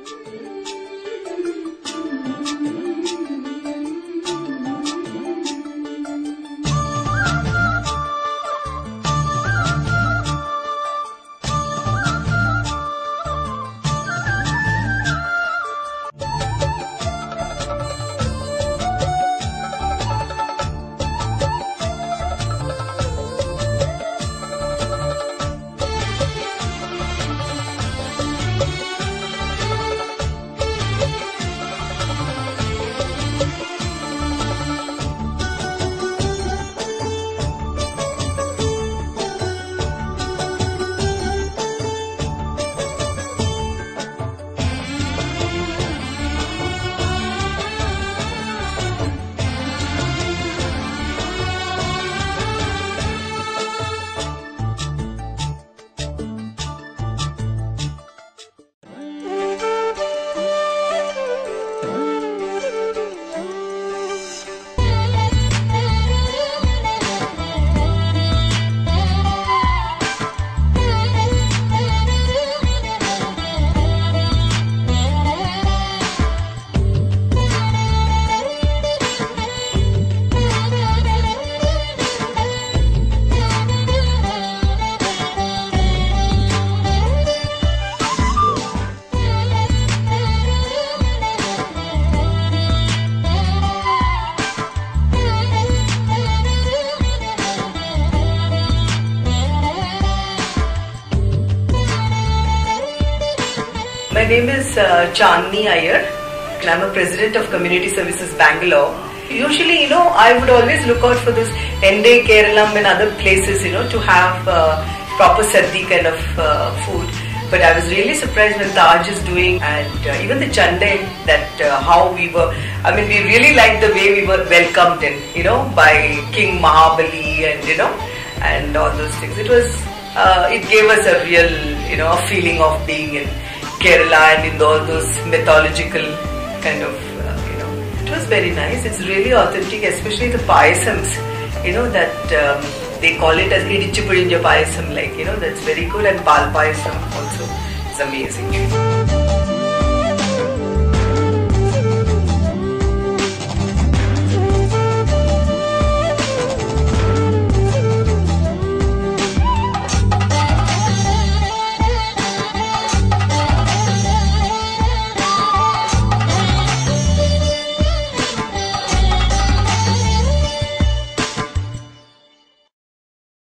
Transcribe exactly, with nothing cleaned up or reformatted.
My name is uh, Chandni Iyer and I'm a president of Community Services Bangalore. Usually, you know, I would always look out for this Ende, Keralam and other places, you know, to have uh, proper Saddi kind of uh, food. But I was really surprised when Taj is doing, and uh, even the Chande, that uh, how we were, I mean, we really liked the way we were welcomed in, you know, by King Mahabali and, you know, and all those things. It was, uh, it gave us a real, you know, a feeling of being in Kerala and in all those mythological kind of, uh, you know, it was very nice. It's really authentic, especially the payasams, you know, that um, they call it as Idichupurinja payasam, like, you know, that's very good, and Pal payasam also is amazing.